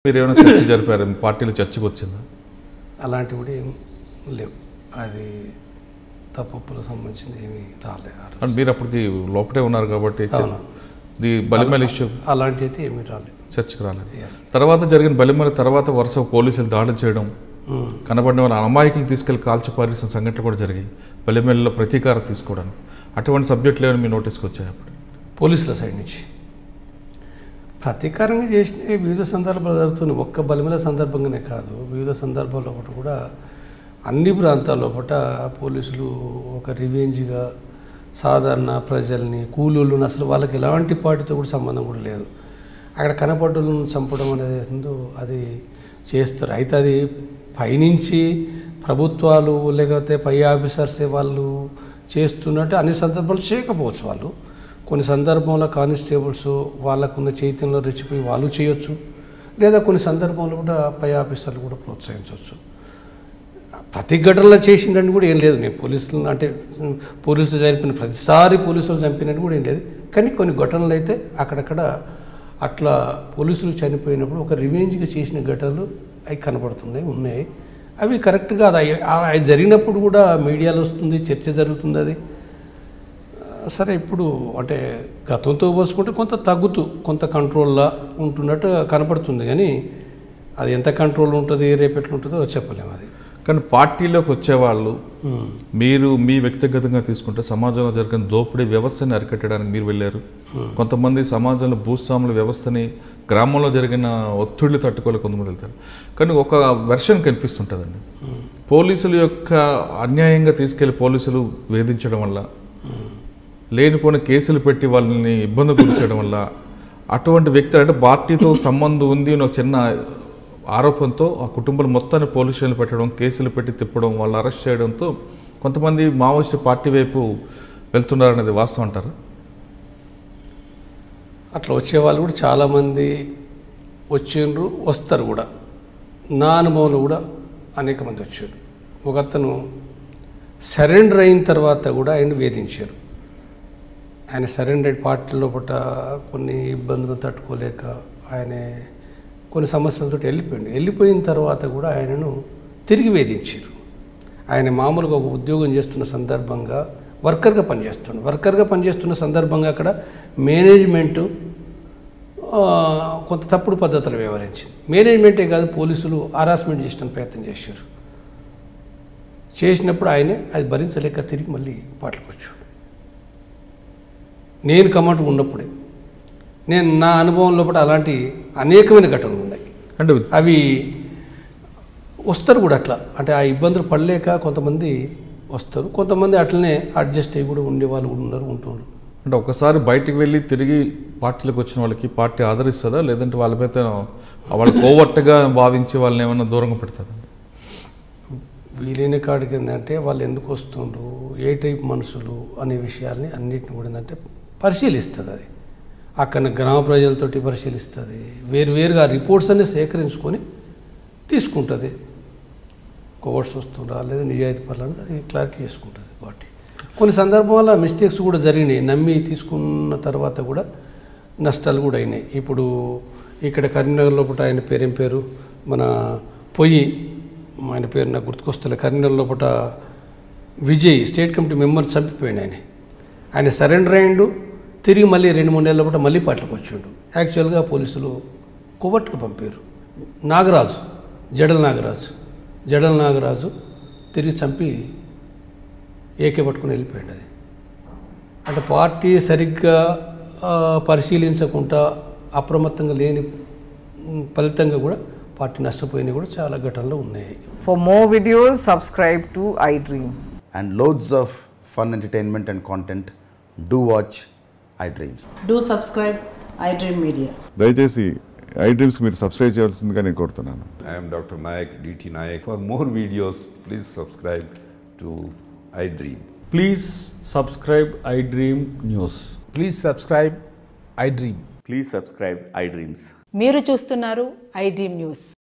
మీరు ఏమైనా చర్చ జరిపారు, పార్టీలో చర్చకు వచ్చిందా? అలాంటివి కూడా ఏం లేవు. అది తప్పులకు సంబంధించింది ఏమీ రాలేదు. మీరు అప్పటికి లోపలే ఉన్నారు కాబట్టి బలిమల ఇష్యూ అలాంటి అయితే ఏమీ రాలేదు, చర్చకు రాలేదు. తర్వాత జరిగిన బలిమల తర్వాత వరుస పోలీసులు దాడులు చేయడం, కనబడిన వాళ్ళ అమాయకులు తీసుకెళ్లి కాల్చి పారేసిన సంఘటనలు కూడా జరిగాయి. బలిమలలో ప్రతీకారం తీసుకోవడానికి అటువంటి సబ్జెక్టులు ఏమైనా మీ నోటీస్కి వచ్చాయి? అప్పుడు పోలీసుల సైడ్ నుంచి ప్రతీకారంగా చేసిన వివిధ సందర్భాలు జరుగుతున్నాయి. ఒక్క బలిమల సందర్భంగానే కాదు, వివిధ సందర్భాల్లో కూడా అన్ని ప్రాంతాల్లో పోలీసులు ఒక రివెంజ్గా సాధారణ ప్రజల్ని, కూలీలను, అసలు వాళ్ళకి ఎలాంటి పార్టీతో కూడా సంబంధం కూడా లేదు, అక్కడ కనపడ్డలను చంపడం అనేది అది చేస్తారు. అయితే అది పైనుంచి ప్రభుత్వాలు లేకపోతే పై ఆఫీసర్సే వాళ్ళు చేస్తున్నట్టు అన్ని సందర్భాలు చేయకపోవచ్చు. వాళ్ళు కొన్ని సందర్భంలో కానిస్టేబుల్స్ వాళ్ళకున్న చైతన్యంలో రెచ్చిపోయి వాళ్ళు చేయొచ్చు, లేదా కొన్ని సందర్భంలో కూడా పై ఆఫీసర్లు కూడా ప్రోత్సహించవచ్చు. ప్రతి ఘటనలో చేసిందని కూడా ఏం లేదు. నేను పోలీసులు అంటే పోలీసులు జరిపిన ప్రతిసారి పోలీసులు చంపినట్టు కూడా ఏం లేదు. కానీ కొన్ని ఘటనలు అయితే అక్కడక్కడ అట్లా పోలీసులు చనిపోయినప్పుడు ఒక రివెంజ్గా చేసిన ఘటనలు అవి కనపడుతున్నాయి, ఉన్నాయి. అవి కరెక్ట్గా అది జరిగినప్పుడు కూడా మీడియాలో వస్తుంది, చర్చ జరుగుతుంది. అది సరే ఇప్పుడు అంటే గతంతో పోల్చుకుంటే కొంత తగ్గుతూ కొంత కంట్రోల్లో ఉంటున్నట్టు కనపడుతుంది. కానీ అది ఎంత కంట్రోల్ ఉంటుంది, రేపు ఎట్లుంటుందో చెప్పలేము. అది కానీ పార్టీలోకి వచ్చేవాళ్ళు మీరు మీ వ్యక్తిగతంగా తీసుకుంటే సమాజంలో జరిగిన దోపిడీ వ్యవస్థని అరికట్టడానికి మీరు వెళ్ళారు. కొంతమంది సమాజంలో భూస్వాముల వ్యవస్థని, గ్రామంలో జరిగిన ఒత్తిళ్లు తట్టుకోలేక కొంతమంది వెళ్తారు. కానీ ఒక వెర్షన్ కనిపిస్తుంటుందండి, పోలీసుల యొక్క అన్యాయంగా తీసుకెళ్లి పోలీసులు వేధించడం వల్ల, లేనిపోయిన కేసులు పెట్టి వాళ్ళని ఇబ్బంది గురించడం వల్ల అటువంటి వ్యక్తి అంటే పార్టీతో సంబంధం ఉంది ఒక చిన్న ఆరోపణతో ఆ కుటుంబాలు మొత్తాన్ని పోలీస్ స్టేషన్లు పెట్టడం, కేసులు పెట్టి తిప్పడం, వాళ్ళు అరెస్ట్ చేయడంతో కొంతమంది మావోయిస్టు పార్టీ వైపు వెళ్తున్నారనేది వాస్తవం అంటారు? అట్లా వచ్చేవాళ్ళు కూడా చాలామంది వచ్చిండ్రు, వస్తారు కూడా. నా అనుభవంలో కూడా అనేక మంది వచ్చారు. ఒక అతను సరెండర్ అయిన తర్వాత కూడా ఆయన వేధించారు. ఆయన సరెండర్ పార్టీ లోపల కొన్ని ఇబ్బందులు తట్టుకోలేక ఆయన కొన్ని సమస్యలతో వెళ్ళిపోయిన తర్వాత కూడా ఆయనను తిరిగి వేధించారు. ఆయన మామూలుగా ఒక ఉద్యోగం చేస్తున్న సందర్భంగా వర్కర్గా పనిచేస్తున్న సందర్భంగా అక్కడ మేనేజ్మెంటు కొంత తప్పుడు పద్ధతులు వ్యవహరించింది. మేనేజ్మెంటే కాదు, పోలీసులు హరాస్మెంట్ చేసిన ప్రయత్నం చేసినప్పుడు ఆయనే అది భరించలేక తిరిగి మళ్ళీ పాటలకు వచ్చాడు. నేను కమాండ్ ఉన్నప్పుడే నా అనుభవం లోపల అలాంటి అనేకమైన ఘటనలు ఉన్నాయి. అంటే అవి వస్తారు కూడా అట్లా, అంటే ఆ ఇబ్బందులు పడలేక కొంతమంది వస్తారు, కొంతమంది అట్లనే అడ్జస్ట్ అయ్యి కూడా ఉండేవాళ్ళు కూడా ఉంటున్నారు. అంటే ఒకసారి బయటికి వెళ్ళి తిరిగి పార్టీలకు వచ్చిన వాళ్ళకి పార్టీ ఆదరిస్తుందా, లేదంటే వాళ్ళ మీద వాళ్ళు కోవట్టుగా భావించి వాళ్ళని ఏమైనా దూరంగా పెడతారా? వీలైన కాడికి ఏంటంటే వాళ్ళు ఎందుకు వస్తుండ్రు, ఏ టైప్ మనుషులు అనే విషయాల్ని అన్నిటిని కూడా ఏంటంటే పరిశీలిస్తుంది. అది అక్కడ గ్రామ ప్రజలతోటి పరిశీలిస్తుంది, వేరువేరుగా రిపోర్ట్స్ అన్ని సేకరించుకొని తీసుకుంటుంది. కోవర్ట్స్ వస్తుందా లేదా నిజాయితీ పనులను అది క్లారిటీ చేసుకుంటుంది పార్టీ. కొన్ని సందర్భాల్లో మిస్టేక్స్ కూడా జరిగినాయి, నమ్మి తీసుకున్న తర్వాత కూడా నష్టాలు కూడా అయినాయి. ఇప్పుడు ఇక్కడ కరీంనగర్ లోపల ఆయన పేరేం పేరు, మన ఆయన పేరు నాకు గుర్తుకొస్తలే, కరీంనగర్ లోపల విజయ్ స్టేట్ కమిటీ మెంబర్ చంపిపోయాడు. ఆయన సరెండర్ అయ్యిండు, తిరిగి మళ్ళీ 2-3 నెలల పాటు మళ్ళీ పాటలకు వచ్చాడు. యాక్చువల్గా పోలీసులు కోవర్ట్గా పంపారు. జడల నాగరాజు తిరిగి చంపి ఏకే పట్టుకుని వెళ్ళిపోయాడు. అది అంటే పార్టీ సరిగ్గా పరిశీలించకుండా అప్రమత్తంగా లేని ఫలితంగా కూడా పార్టీ నష్టపోయినవి కూడా చాలా ఘటనలు ఉన్నాయి. For more videos, subscribe to iDream. And loads of fun entertainment and content, do watch iDreams. Do subscribe iDream Media. దయచేసి iDreams మీరు సబ్స్క్రైబ్ చేయాల్సిందిగా నేను కోరుతున్నాను. I am Dr. Nayak, DT Nayak. For more videos, please subscribe to iDream. Please subscribe iDream News. Please subscribe iDream. Please subscribe iDreams. మీరు చూస్తున్నారు iDream News.